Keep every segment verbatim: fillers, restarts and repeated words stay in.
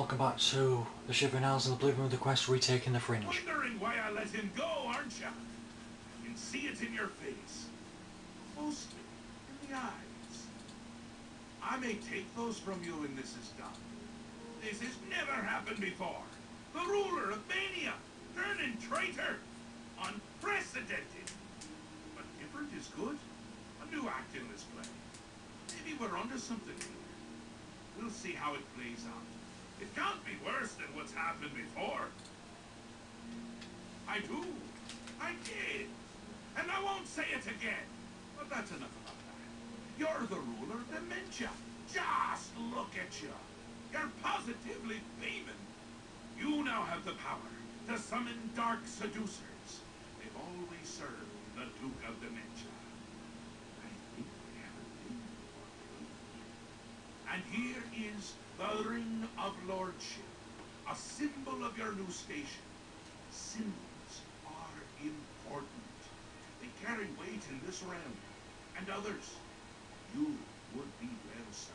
welcome back to the Shivering Isles and the Blue Moon, the quest retaking the Fringe. Wondering why I let him go, aren't ya? I can see it in your face. Mostly in the eyes. I may take those from you when this is done. This has never happened before. The ruler of Mania, turning traitor. Unprecedented. But different is good. A new act in this play. Maybe we're onto something here. We'll see how it plays out. It can't be worse than what's happened before. I do. I did. And I won't say it again. But that's enough about that. You're the ruler of Dementia. Just look at you. You're positively beaming. You now have the power to summon dark seducers. They've always served the Duke of Dementia. I think we have a thing for you. And here is the Ring of Lordship, a symbol of your new station. Symbols are important. They carry weight in this realm, and others. You would be well served.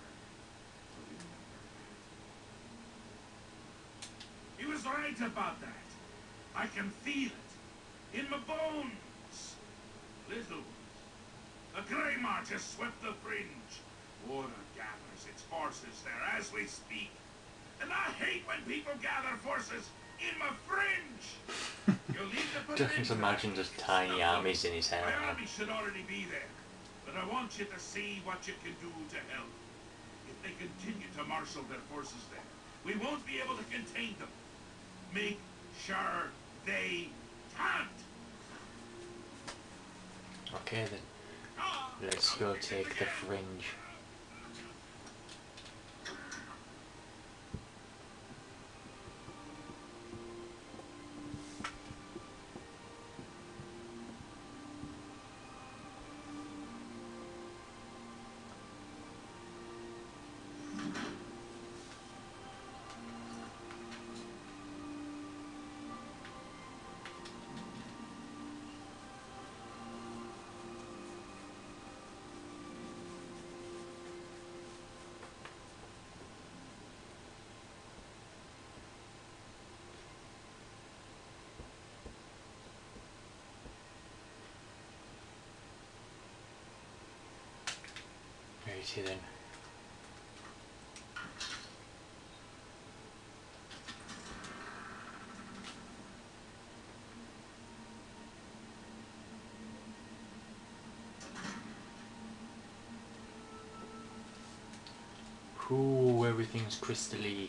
He was right about that. I can feel it in my bones. Little ones. The Grey March has swept the Fringe. Water gathers its forces there as we speak. And I hate when people gather forces in my Fringe. You'll need to put Just imagine just tiny armies in his head. My army should already be there. But I want you to see what you can do to help. If they continue to marshal their forces there, we won't be able to contain them. Make sure they can't. Okay then. Let's go take the Fringe. Righty then. Ooh, everything's crystally.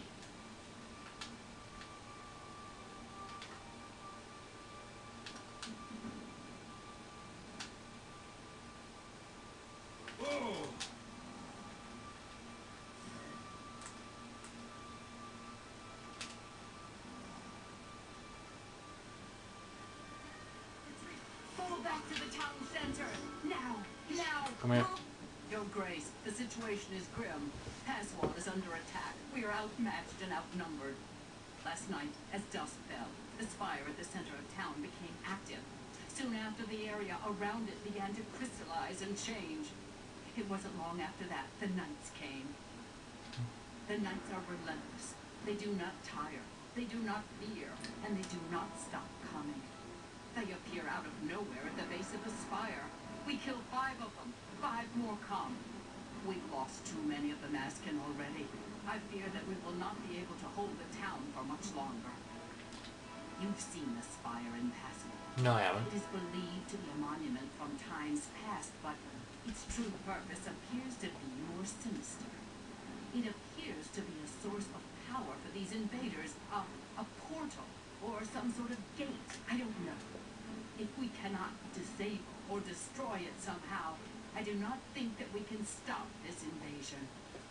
Back to the town center. Now, now. Come here. Your Grace, the situation is grim. Passwall is under attack. We are outmatched and outnumbered. Last night, as dusk fell, the spire at the center of town became active. Soon after, the area around it began to crystallize and change. It wasn't long after that the Knights came. The Knights are relentless. They do not tire. They do not fear. And they do not stop coming. They appear out of nowhere at the base of the spire. We killed five of them. Five more come. We've lost too many of the Maskin already. I fear that we will not be able to hold the town for much longer. You've seen the spire in passing. No, I haven't. It is believed to be a monument from times past, but its true purpose appears to be more sinister. It appears to be a source of power for these invaders, a, a portal, or some sort of gate. I don't know. If we cannot disable or destroy it somehow, I do not think that we can stop this invasion.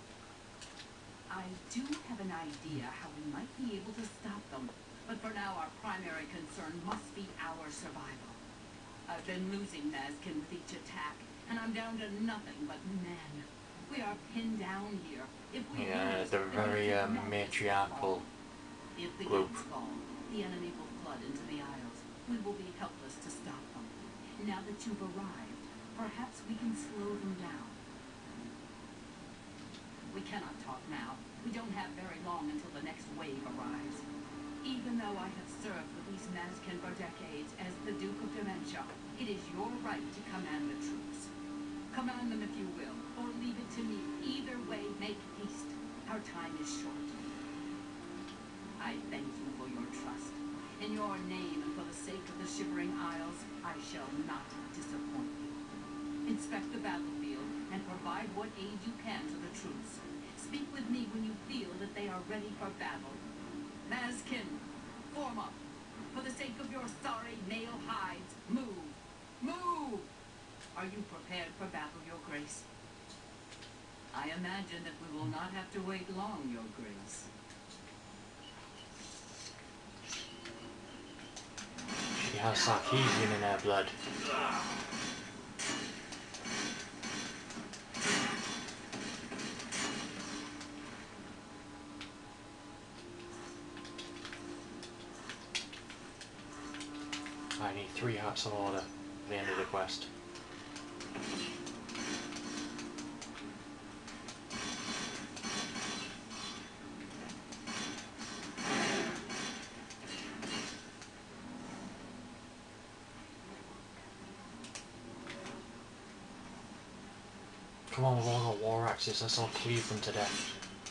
I do have an idea how we might be able to stop them, but for now our primary concern must be our survival. I've been losing Maskin with each attack, and I'm down to nothing but men. We are pinned down here. If we Yeah, lose, they're very uh, matriarchal if the group. gates fall, the enemy will flood into the Isles. We will be helpless to stop them. Now that you've arrived, perhaps we can slow them down. We cannot talk now. We don't have very long until the next wave though I have served with these Nazcan for decades as the Duke of Dementia, it is your right to command the troops. Command them if you will, or leave it to me. Either way, make haste. Our time is short. I thank you for your trust. In your name and for the sake of the Shivering Isles, I shall not disappoint you. Inspect the battlefield and provide what aid you can to the troops. Speak with me when you feel that they are ready for battle. Nazcan, form up. For the sake of your sorry nail hides, move. Move! Are you prepared for battle, Your Grace? I imagine that we will not have to wait long, Your Grace. She has Sarkeesian in her blood. I need three hearts of order at the end of the quest. Come on, we've all got war axes, let's all cleave them to death.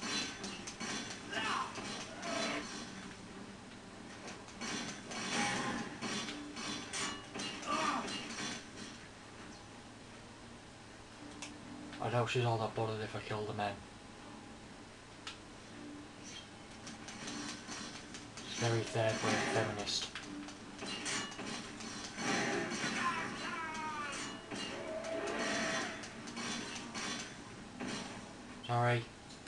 I doubt she's all that bothered if I kill the men. It's very third wave feminist. Sorry.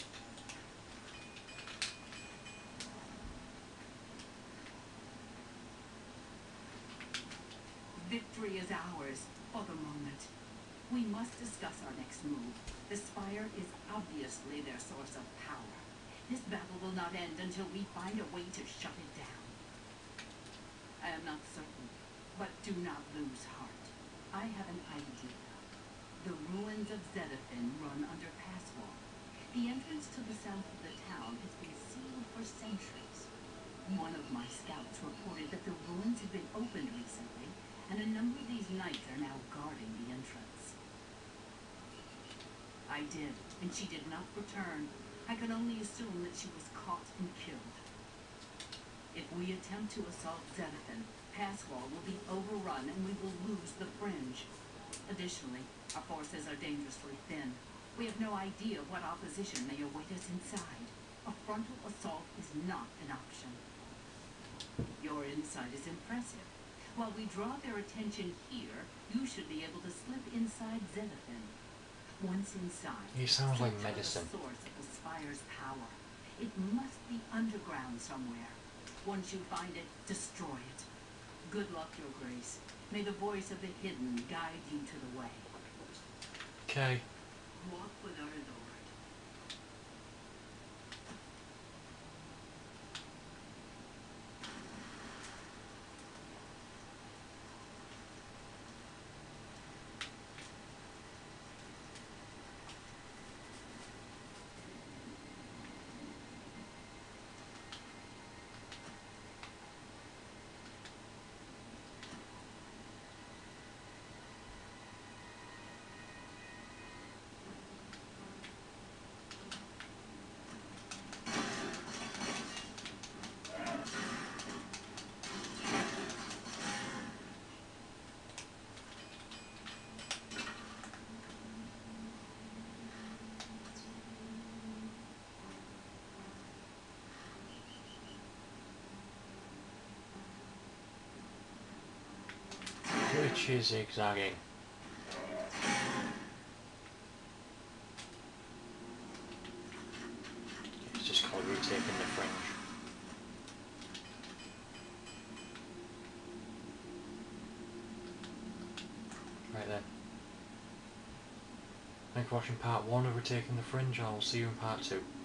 Victory is ours for the moment. We must discuss our next move. The Spire is obviously their source of power. This battle will not end until we find a way to shut it down. I am not certain, but do not lose heart. I have an idea. The ruins of Zedafin run under Passwall. The entrance to the south of the town has been sealed for centuries. One of my scouts reported that the ruins had been opened recently, and a number of these knights are now guarding the entrance. I did, and she did not return. I could only assume that she was caught and killed. If we attempt to assault Zedafin, Passwall will be overrun and we will lose the Fringe. Additionally, our forces are dangerously thin. We have no idea what opposition may await us inside. A frontal assault is not an option. Your insight is impressive. While we draw their attention here, you should be able to slip inside Zedafin. Once inside, He sounds like search for medicine. the source of the Spire's power. It must be underground somewhere. Once you find it, destroy it. Good luck, Your Grace. May the voice of the hidden guide you to the way. Okay. Walk with our Lord. Which is zigzagging. It's just called retaking the fringe. Right then. Thanks for watching part one of Retaking the Fringe, and I will see you in part two.